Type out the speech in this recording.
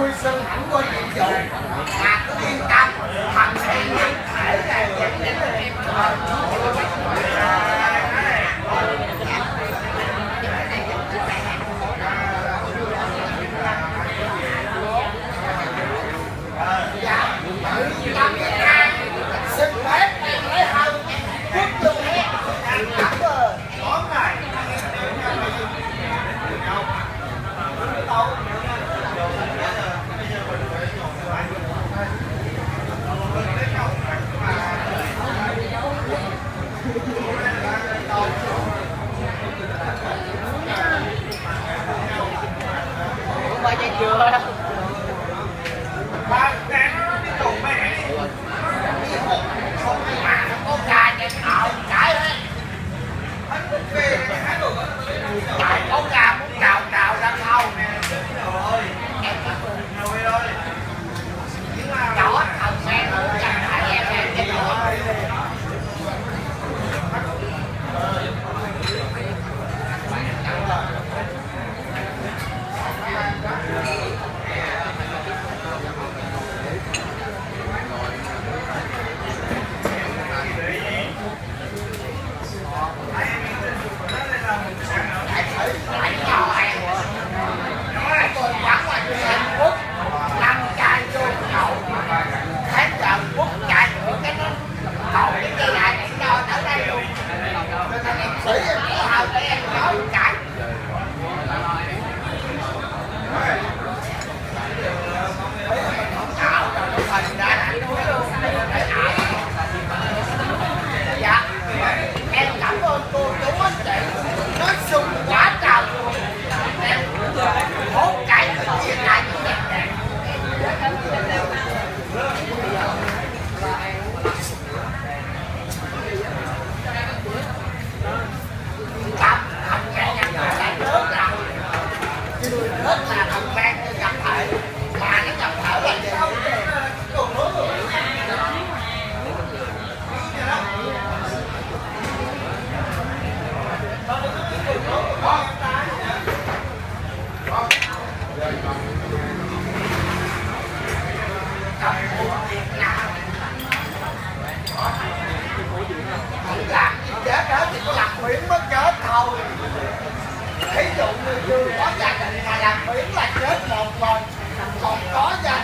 tôi xin hẳn quên nhiệm vụ mà cứ yên tâm thành hiện nhiên thể này dẫn đến xin phép lấy hơn quốc luôn hết cảm ơn món này bao nhiêu chưa ba nè đi cùng mẹ không mà có gà chạy thạo cãi hết phải có gà muốn cào cào ra khâu nè em nhỏ thằng mẹ muốn chẳng phải em cái rồi ví dụ như chưa có gia đình mà làm biến là chết một lần, còn có gia